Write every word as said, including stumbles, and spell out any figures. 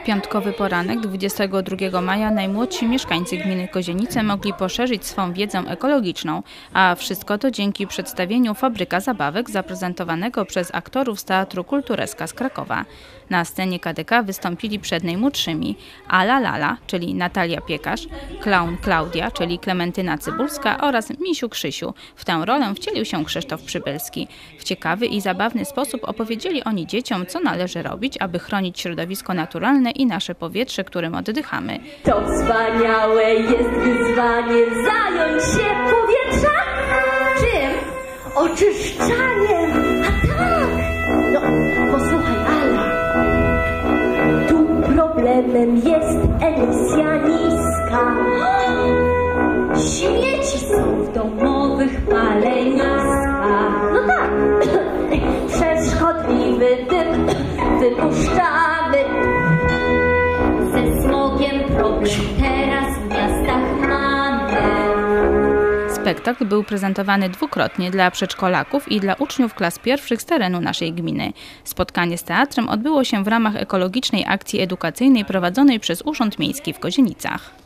W piątkowy poranek dwudziestego drugiego maja najmłodsi mieszkańcy gminy Kozienice mogli poszerzyć swą wiedzę ekologiczną, a wszystko to dzięki przedstawieniu Fabryka Zabawek zaprezentowanego przez aktorów z Teatru Kultureska z Krakowa. Na scenie K D K wystąpili przed najmłodszymi Ala Lala, czyli Natalia Piekarz, Klaun Klaudia, czyli Klementyna Cybulska oraz Misiu Krzysiu. W tę rolę wcielił się Krzysztof Przybylski. W ciekawy i zabawny sposób opowiedzieli oni dzieciom, co należy robić, aby chronić środowisko naturalne i nasze powietrze, którym oddychamy. To wspaniałe jest wyzwanie zająć się powietrza. Czym? Oczyszczaniem. A tak! No, posłuchaj, Ala. Tu problemem jest emisja niska. Śmieci są w domowych paleniskach. No tak. Przez szkodliwy dym wypuszczamy. Ze smogiem problem teraz w miastach mamy. Spektakl był prezentowany dwukrotnie dla przedszkolaków i dla uczniów klas pierwszych z terenu naszej gminy. Spotkanie z teatrem odbyło się w ramach ekologicznej akcji edukacyjnej prowadzonej przez Urząd Miejski w Kozienicach.